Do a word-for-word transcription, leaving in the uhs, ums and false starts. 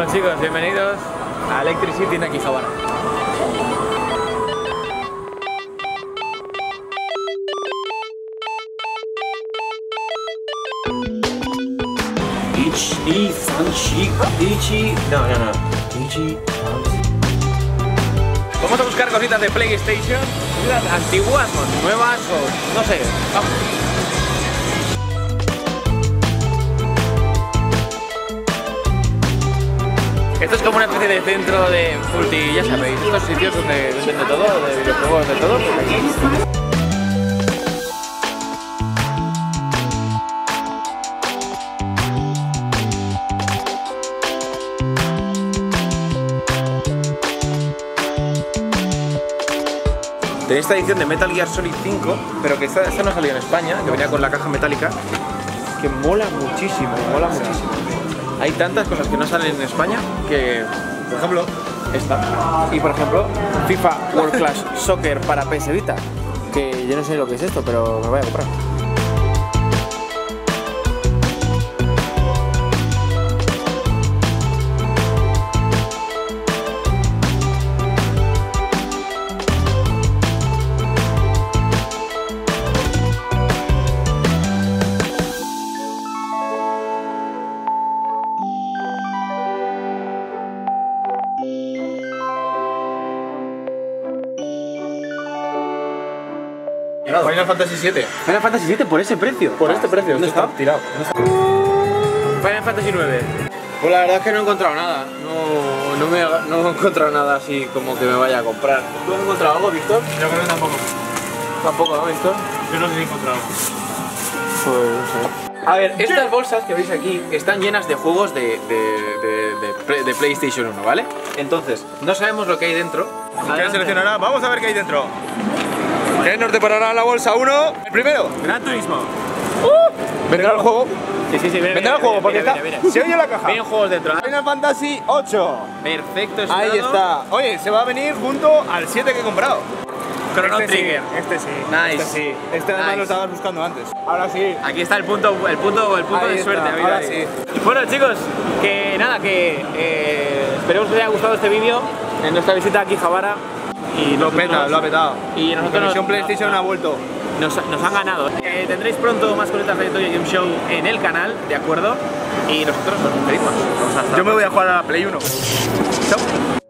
Bueno chicos, bienvenidos a Electric City en Akihabara. Ichi, Sanchi, Ichi, no, no, no. Ichi, Vamos a buscar cositas de PlayStation, cositas antiguas o nuevas o no sé, vamos. Esto es como una especie de centro de multi, ya sabéis, estos sitios donde venden de todo, de videojuegos, de todo, pues aquí. Tenéis esta edición de Metal Gear Solid cinco, pero que esta, esta no salió en España, que venía con la caja metálica, que mola muchísimo, mola muchísimo. Hay tantas cosas que no salen en España que, por ejemplo, esta. Y por ejemplo, FIFA World Class Soccer para P S Vita, que yo no sé lo que es esto, pero me voy a comprar. Final Fantasy siete. Final Fantasy siete por ese precio. Por este precio. ¿Dónde está? Tirado. Final Fantasy nueve. Pues la verdad es que no he encontrado nada. No, no, me, no he encontrado nada así como que me vaya a comprar. ¿Tú has encontrado algo, Víctor? Yo creo que tampoco. Tampoco, ¿no, Víctor? Yo no sé si he encontrado algo. Pues no sé. A ver, estas bolsas que veis aquí están llenas de juegos de, de, de, de, de PlayStation uno, ¿vale? Entonces, no sabemos lo que hay dentro. ¿Quién seleccionará? Vamos a ver qué hay dentro. ¿Qué nos deparará la bolsa uno? El primero. Gran Turismo. Uh, vendrá el juego. Sí, sí, sí, viene, Vendrá el juego porque viene, está. viene, viene. Se oye la caja. Vienen juegos dentro. Final Fantasy ocho. Perfecto, estado. Ahí está. Oye, se va a venir junto al siete que he comprado. Chrono este Trigger. Sí, este sí. Nice. Este sí. Este además Nice. lo estabas buscando antes. Ahora sí. Aquí está el punto, el punto, el punto Ahí de suerte. está, Mira ahora ahí. sí. Bueno chicos, que nada, que eh, esperemos que os haya gustado este vídeo en nuestra visita a Akihabara. Y Lo nosotros- peta, lo ha petado. Y nosotros Conexión nos, PlayStation ha vuelto. nos, nos han ganado. Eh, tendréis pronto más cositas de Toyo Game Show en el canal, ¿de acuerdo? Y nosotros nos despedimos. Vamos hasta Yo me voy a jugar a la Play uno. Chao.